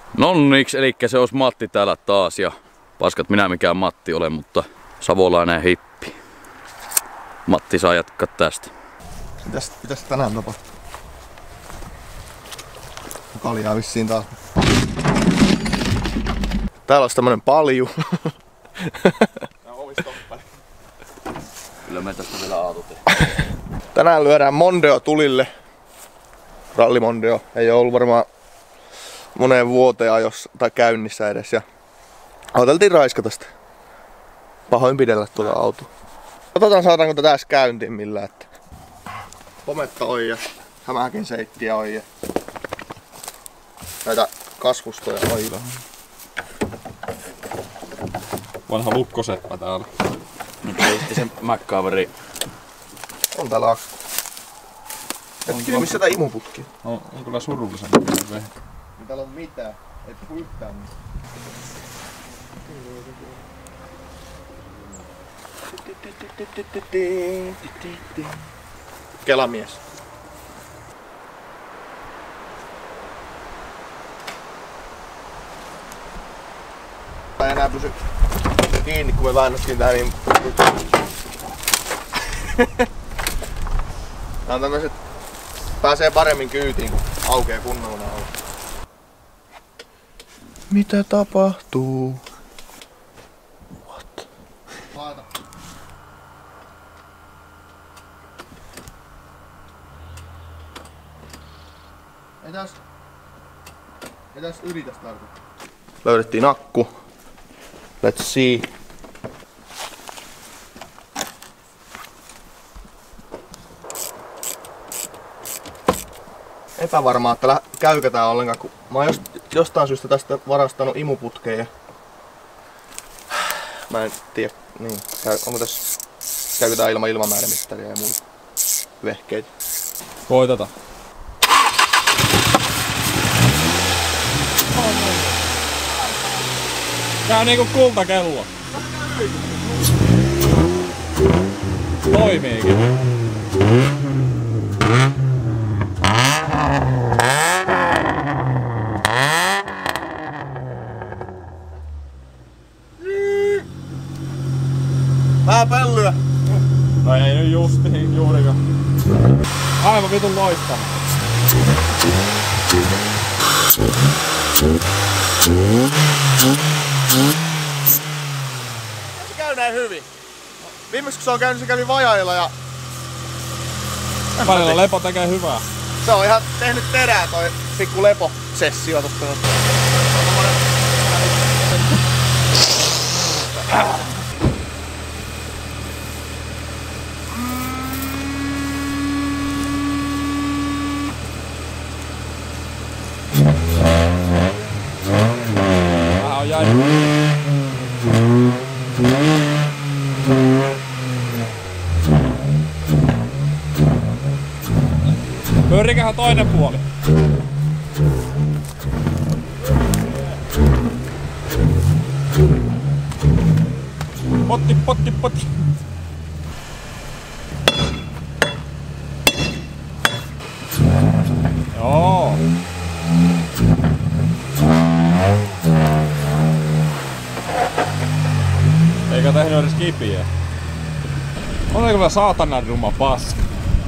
Nonniks, elikkä se olisi Matti täällä taas ja paskat minä mikään Matti olen, mutta savolainen hippi. Matti saa jatkaa tästä. Mitäs tänään tapahtuu? Kaljaa vissiin taas. Täällä olisi tämmönen palju. Kyllä me tästä vielä aatu tehdään. Tänään lyödään Mondeo tulille. Ralli Mondeo. Ei oo ollut varmaan moneen vuoteen ajossa tai käynnissä edes. Ja ajateltiin raiskata sitä. Pahoinpidellä tuota autoa. Katsotaan saadaanko tätä edes käyntiin millään. Että hometta on ja hämähäkin seittiä on ja näitä kasvustoja on. Vanha lukkoseppä täällä. Nyt heitti sen MacGyveri. On täällä akku. Hetkinen, missä tää imuputki? On kyllä surullisen vehti. Ei täällä on mitään. Ei puhu yhtään mitään. Kelamies. Ei enää pysy kiinni, kun me väännöttiin tää niin... Nää on tämmöset... Pääsee paremmin kyytiin, kun aukeaa kunnolla nää auto. Mitä tapahtuu? What? Laita. Ei täs yritäs tarkoittaa. Löydettiin akku. Let's see. Epävarmaa, että käykö tää ollenkaan, kun mä oon jostain syystä tästä varastanut imuputkeen. Mä en tiedä, niin, onko tässä, käykö tää ilman ilmamäärämittaria ja muita vehkeitä. Koitetaan. Käy niinku kultakello. Toimiikin. Vähän pöllyä. No ei nyt justiin juurikaan. Aivan vitun loistava. Se käy näin hyvin. Viimeksi kun se on käynyt, se kävi vajailla ja... Välillä lepo tekee hyvää. Se on ihan tehnyt terää toi pikku leposessio tosta. Vähän on jäi. Pyörikähän toinen puoli. Potti. Joo. Eikä tehnyt edes kipiä. On kyllä saatanan ruma paska.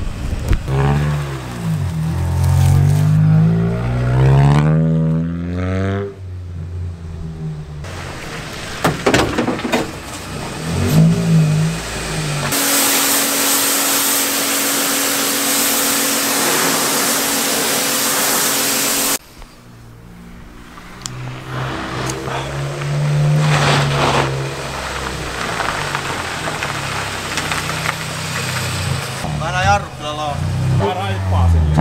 Aina jarrut kyllä laa. Mä raippaa sille.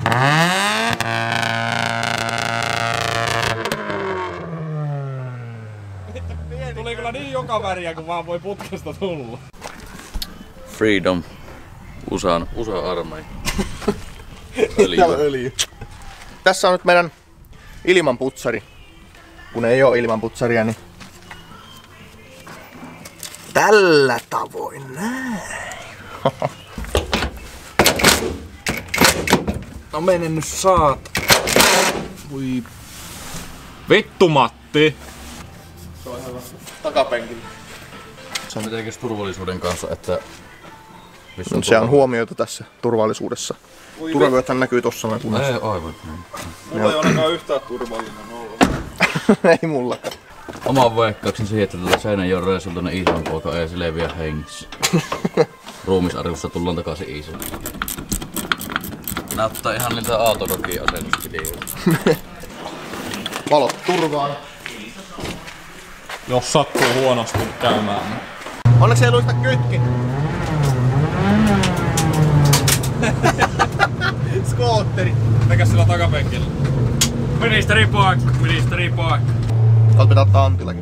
Tuli kyllä niin joka väriä kun vaan voi putkesta tulla. Freedom. USA armeija. Täällä on öljy. Tässä on nyt meidän ilmanputsari. Kun ei oo ilmanputsaria, niin tällä tavoin näin. No menen nyt saat. Voi. Vittu Matti! Se on ihan takapenkillä. Se on mitenkäs turvallisuuden kanssa, että... No, se on huomioita tässä turvallisuudessa. Turvavyöthän näkyy tossa noin punaisessa. Ei, aivan. Mulla ei ainakaan yhtään turvallinen olla. Ei mullakaan. Oman veikkauksen siihen, että tällä Seinäjoen reissulta ne Iisalon poika ei selviä hengissä. Ruumisarjussa tullaan takaisin Iisalon. Näyttää ihan niiltä Aaltodokin asennusvideoilta. Valot turvaan. Jos sattuu huonosti käymään. Onneksi ei luista kytkin. Skootteri. Mikäs sillä takapenkillä? Ministeri paikka, ministeri paikka. Täältä pitää ottaa Antillakin.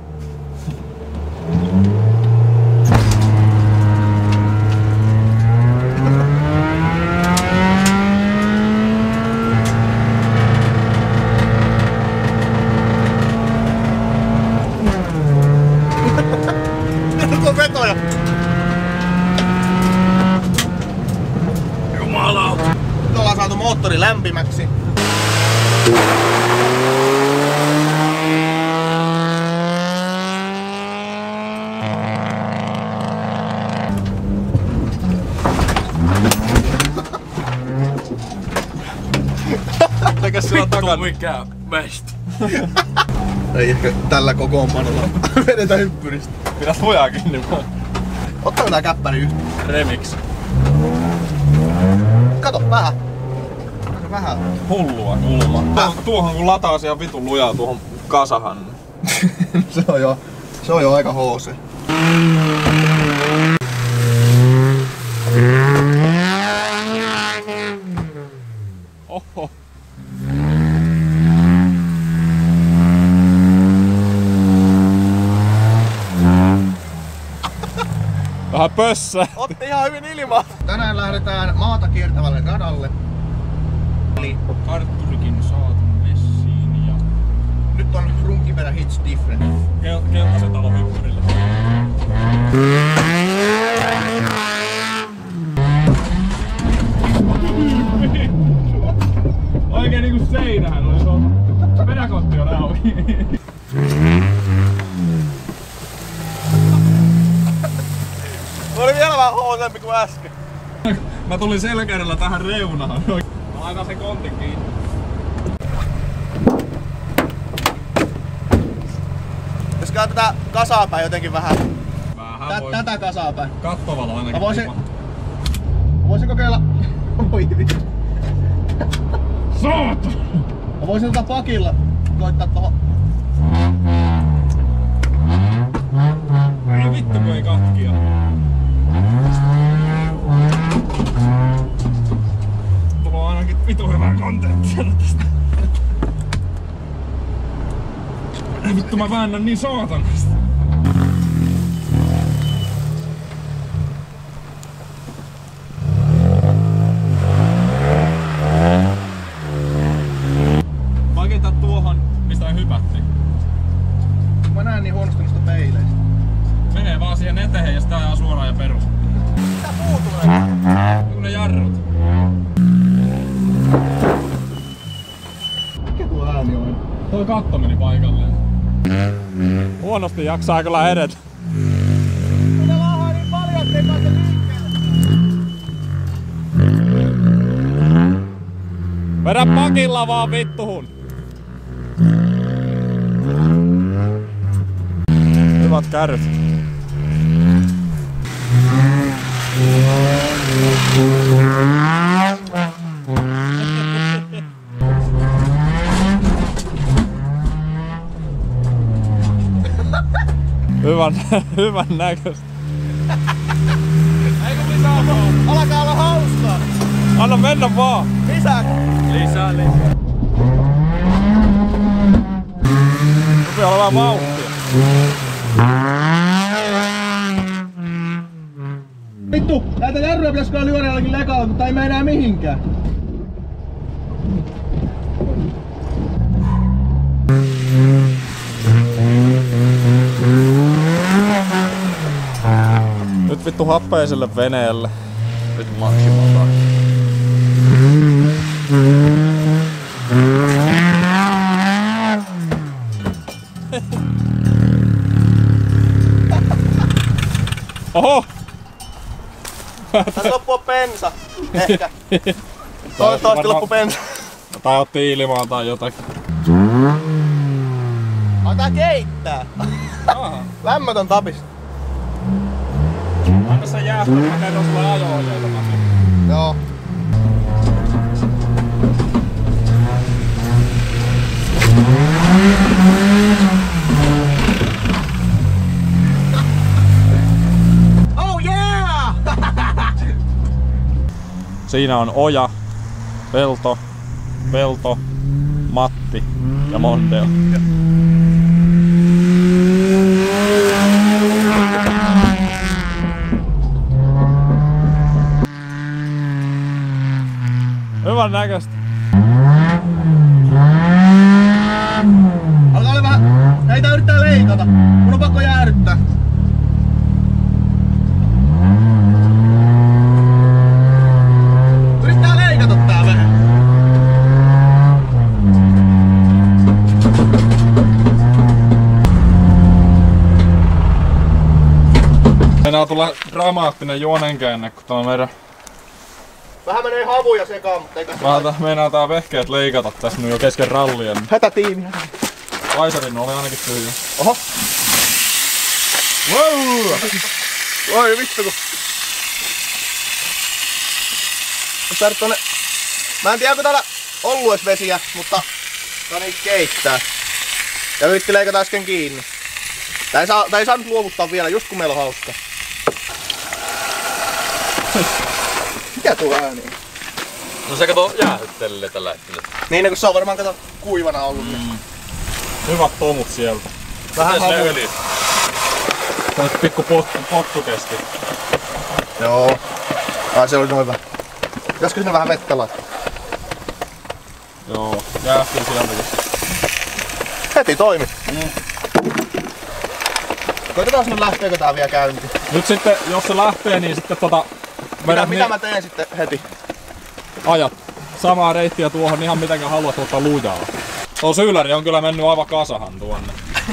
Nyt on vetoja. Jumalauta! Nyt ollaan saatu moottori lämpimäksi. Mikäs sillä takana? Mikä meistä? Ei ehkä tällä kokoonpanolla vedetä hyppyristä. Pidä lujaa kiinni vaan. Ottaako tää käppäri yhtä? Remix. Kato, vähän. Kato vähän. Hullua kulma. Tuohon kun lataa siellä vitun lujaa tuohon kasahan. Se on jo aika HC. Oho. Vähän pössä. Otti ihan hyvin ilmaa. Tänään lähdetään maata kiertävälle radalle. Eli Kartturikin saatun messiin ja... nyt on runkiperä hits different. Keltaisen talon hyppyrillä. Oikein niinku seinähän oli se on. Peräkotti on auki. Oli vielä vähän HC kuin äsken. Mä tulin selkäydellä tähän reunaan. Mä laitan sen kontin kiinni. Jos käy tätä kasaa päin jotenkin vähän. Vähän voi. Tätä kasaa päin. Kattovalo ainakin. Mä voisin kokeilla. Oi vittu. Saat! Mä voisin pakilla koittaa tohon. Ei vittu kun ei katkia. Tulee ainakin vitu hyvää kontenttia tästä. Vittu mä väännän niin saatanasta. Vaikeinta tuohon, mistä me hypättiin. Mä näen niin huonosti noista peileistä. Menee vaan siihen eteen ja sitä ajaa suoraan ja perus. Mitä puu tulee? Kun ne jarrut. Mikä tuo ääni on? Toi katto meni paikalleen. Huonosti jaksaa kyllä edetä. Minä laahaa niin paljon, ettei pääse liikkeelle. Vedä pakilla vaan vittuhun. Hyvät kärryt. Hyvän näköistä. Eikö lisää vaan? Alkaa olla hauskaa. Anna mennä vaan. Lisää. Lisää. Rupeaa olemaan vauhtia. Vittu, näitä jarruja pitäis kyllä lyödä jollakin lekalla, mutta ei mene enää mihinkään. Nyt vittu happeiselle veneelle. Nyt maksimaltaan. bensa. Ehkä. Toivottavasti loppu bensa. Tai otti ilmaa tai jotakin. Tää keittää. Lämmötön tapis. Anna se jäästä, mä kerron sulle ajo-ohjeita. Joo. Oh yeah! Siinä on Oja, Pelto, Matti ja Mondeo. Hyvän näköistä. Alkaa olla vähän... Näitä yrittää leikata. Mun on pakko jäädyttää. Yrittää leikata tää vähän. Meinaa tulla dramaattinen juonenkäännä, kun tää meidän... Vähän menee havuja sekaan, mutta eikä se... Meinaa tää vehkeet leikata tässä nyt jo kesken rallien. Hätätiimi. Vaisarin oli ainakin tyhjä. Oho. Wow! Oi vittu kun... Tonne... Mä en tiedä onko täällä ollut edes vesiä, mutta tää niitä keittää. Ja yritti leikata äsken kiinni. Tää ei saa nyt luovuttaa vielä, just kun meillä on hauska. Mikä tuo ääni? No se kato jäähyttelee tällä hetkellä. Niin, kun se on varmaan kato kuivana ollut. Hyvät tomut sieltä. Vähän havu. Tällaiset pikku pottu kesti. Joo. Se oli noin vähän. Pitäisikö sinne vähän vettä laittaa? Joo, jäähtyy sieltäkin. Heti toimi. Koitetaan sinne lähteekö tää vielä käyntiin. Nyt sitten, jos se lähtee, niin sitten Mitä mä teen sitten heti? Ajat samaa reittiä tuohon ihan mitenkä haluat, mutta lujaa. Tuo syyläri on kyllä mennyt aivan kasahan tuonne.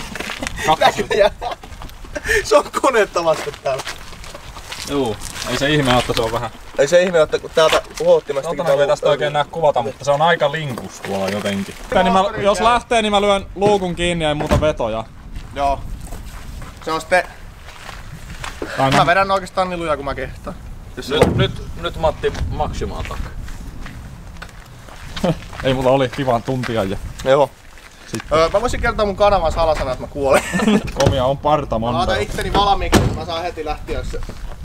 Se on konetta vasta täällä. Juu, ei se ihme, että se on vähän... Ei se ihme, että kun täältä uhoottimastakin... Otahan ei tästä oikein näe kuvata, mutta se on aika linkus tuolla jotenkin. Jos lähtee, niin mä lyön luukun kiinni ja ei muuta vetoja. Joo. Se on sitten... Mä vedän oikeastaan niin lujaa kun mä kehtaan. Nyt Matti maksimaa takaa. Ei mulla oli kivan tuntia ja... Joo. Mä voisin kertoa mun kanavan salasana, että mä kuolen. Komia on parta Mä monta. laitan itteni valmiiksi, että mä saan heti lähteä jos se...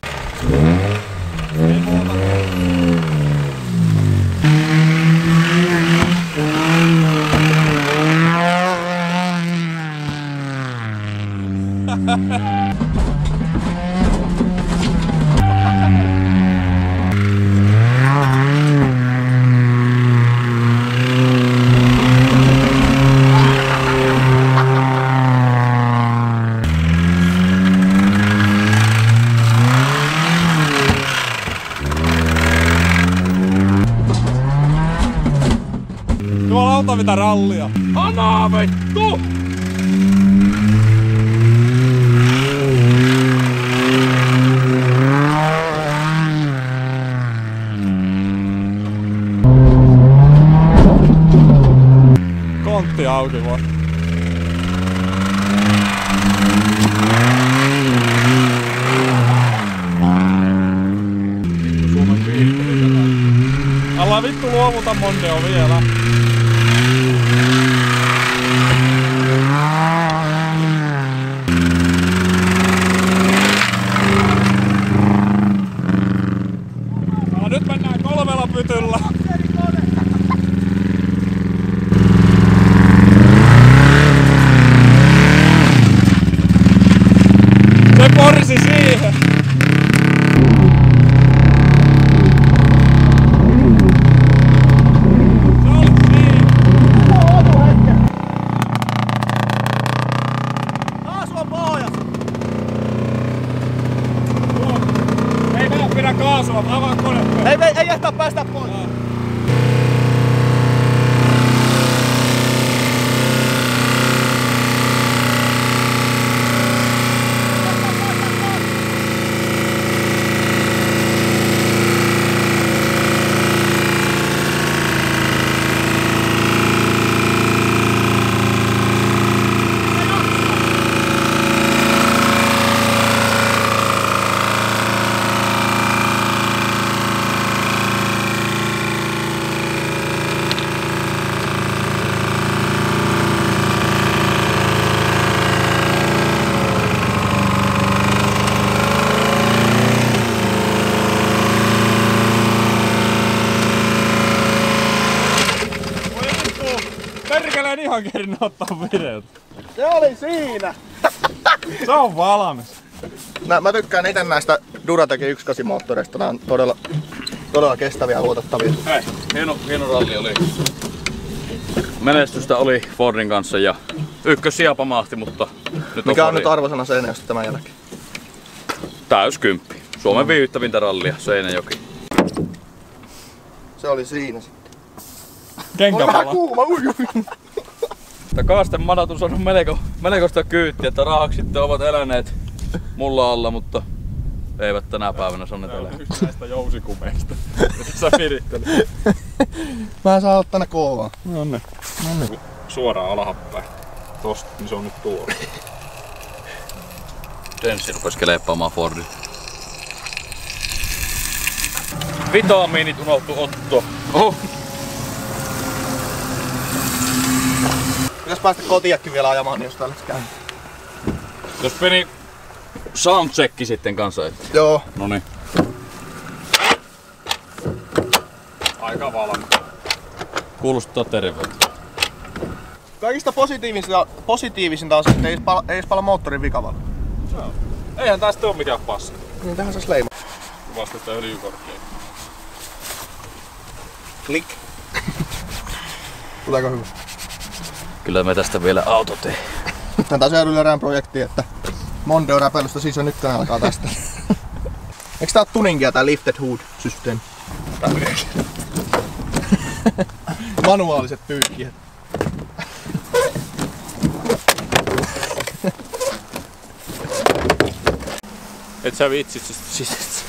Jumalauta mitä rallia! Anna vittu! Kontti auki vaan. Älä vittu luovuta Mondeo vielä. Nyt mennään 3 pytyllä. Se porsi siihen. Se oli siinä. Kaasu on pohjassa. Ei vaan pidä kaasua, avaa kone. Ei jähtää päästä pois. perkeleen ihan kerin ottaa videota. Se oli siinä! Se on valmis. Mä tykkään ite näistä Duratecin 1.8 moottoreista. Nää on todella kestäviä ja luotettavia. Hei, hieno ralli oli. Menestystä oli Fordin kanssa ja ykkössija pamahti, mutta nyt mikä on Fordin... nyt arvosana Seinäjoesta tämän jälkeen? Täys 10. Suomen viihdyttävintä rallia, Seinäjoki. Se oli siinä sitten. Kenkäpala. Vähän kuuma, ui. Kaasten madat on saanut melkoista kyyttiä, että rahaksit ovat eläneet mulla alla, mutta eivät tänä päivänä saaneet elää. Yksi näistä jousikumeista, mitä sä virittelet. Mä saan ottaa ne kovaa. No niin. Suoraan alhapäin. Tosta, niin se on nyt tuo. Denssi rupes keleppaamaan Fordin. Vitamiinit unohtu otto. Oho. Pitäis päästä kotiakin vielä ajamaan, niin jos täällä käy. Jos pieni soundcheck sitten kanssa. Joo. Noniin. Aika valmis. Kuulostaa terveeltä. Kaikista positiivisinta on se, että ei edes pala moottorin vikavalla. Eihän tästä oo mikään paska. Niin tähän saisi leima. Vasta sitä öljykorttia. Klik. Tuleeko hyvä? Kyllä me tästä vielä auto tee. Tää taas Ylärään projekti, että Mondeo räpeilystä Season 1 alkaa tästä. Eiks tää oo tuningia tää Lifted Hood-systeemi? Manuaaliset pyyhkijät. Et sä vitsit sisästä.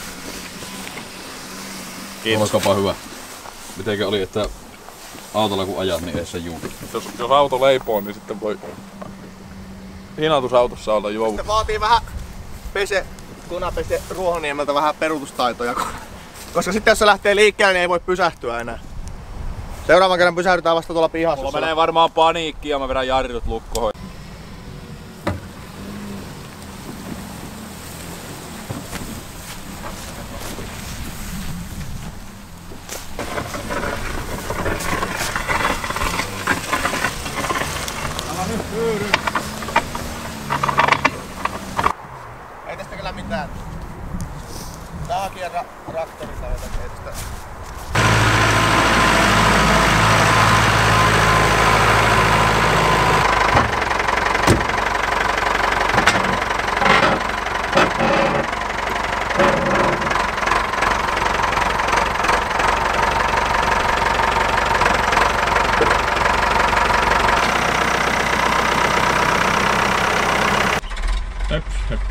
Kiitos. Olkapa hyvä. Mitenkä oli, että autolla kun ajat, niin ei se juuri. Jos auto leipoo, niin sitten voi hinatusautossa olla juovu. Se vaatii vähän Kunapese Ruohoniemeltä vähän peruutustaitoja. Koska sitten jos se lähtee liikkeelle, niin ei voi pysähtyä enää. Seuraavan kerran pysähdytään vasta tuolla pihassa. Mulla menee varmaan paniikki ja mä vedän jarrut lukkoon. Ei tästä kyllä mitään. Tää kierra traktorilla jotenkin, ei tästä. Höps.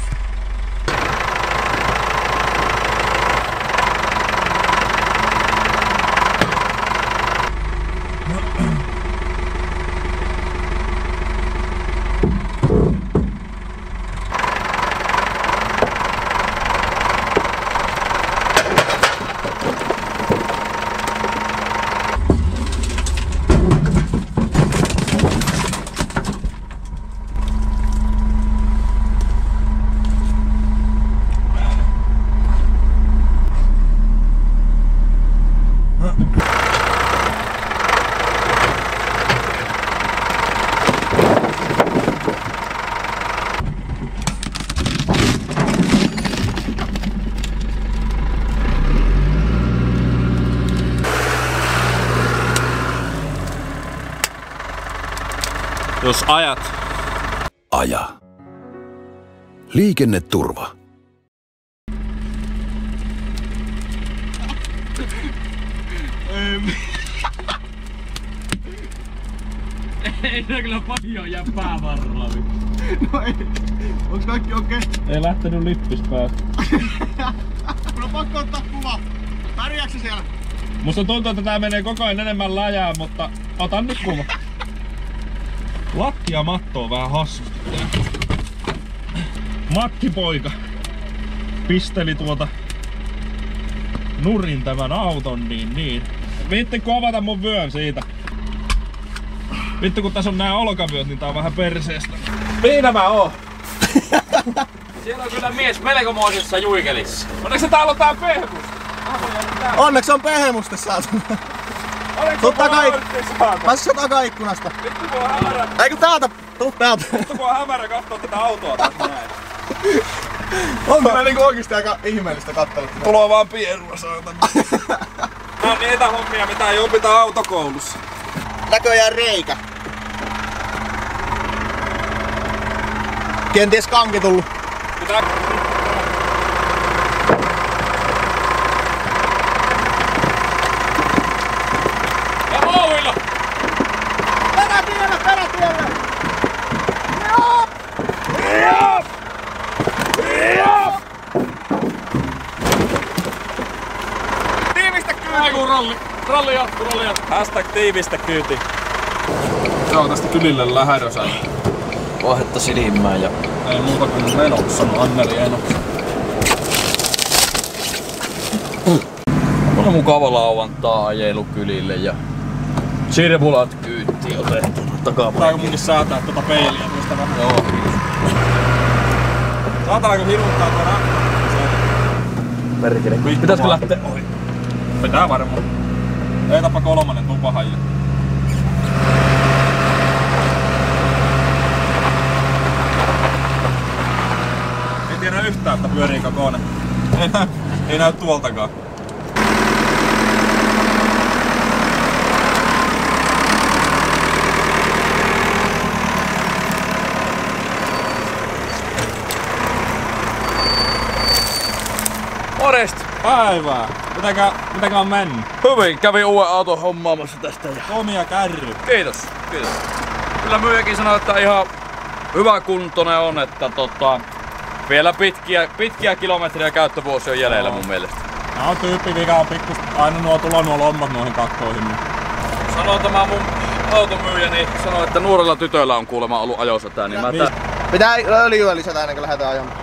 Jos ajat. Aja. Liikenneturva. Ei se kyllä paljon jää päävarrella. No ei. Onks kaikki okei? Ei lähtenyt lippis päästä. Mun on pakko ottaa kuva. Pärjääksä siellä? Musta tuntuu, että tää menee koko ajan enemmän läjää, mutta otan nyt kuva. Lattia matto on vähän hassusti. Matti poika pisteli nurin tämän auton, niin. Viittikö avata mun vyön siitä? Vittu kun tässä on nää olkavyöt, niin tää on vähän perseestä. Siinä mä oon! Siellä on kyllä mies melkomoisessa juikelissa. Onneksi täällä on tää pehmus? Onneksi on pehemusta saatu. Tuu Mä takaikkunasta. Vittu kun on hämärä. Eikö täältä? Tuu täältä. Vittu kun on hämärä kattoo tätä autoa tästä näin. On kyllä niinku oikeesti aika ihmeellistä kattella. Tuloa vaan pierua saatan. Nää on niitä hommia mitä ei opita autokoulussa. Näköjään reikä. Kenties kanki tullut. Pitää... Ja vauhilla! Perätielle! Joo! Tiivistä kyllä! Ei kun ralli jatkuu. Hashtag tiivistä kyyti. Se on tästä kylille lähdössä. Vaihetta silmään ja... Ei muuta kuin menoksi, sanoo Anneli Enoksi. On mukava lauantaa ajelu kylille ja... Sirvulat kyyttiin otettuna takapäin. Pitääkö munkin säätää tuota peiliä tuosta vähän? Joo. Saatanaanko hiruttaa tuon Perkele. Pitäisikö lähteä ohi? Pitää varmaan. Ei tapa kolmannen, tuu pahalle. Ei tiedä yhtään, että pyöriikö kone. Ei näy tuoltakaan. Morjesta! Päivää! Mitenkä on mennyt? Hyvin, kävin uuden auton hommaamassa tästä ja... Omia kärry. Kiitos. Kyllä myyjäkin sanoi, että ihan hyvä kuntoinen on, että vielä pitkiä kilometriä käyttövuosia on jäljellä mun mielestä. Nää on tyyppi, mikä on pikkus aina nuo lommat noihin kakkoihin. Sanoo tämä mun automyyjä, niin sanoi, että nuorella tytöllä on kuulemma ollut ajossa tää, niin mä Pitää öljyä lisätä ennen kuin lähdetään ajamaan.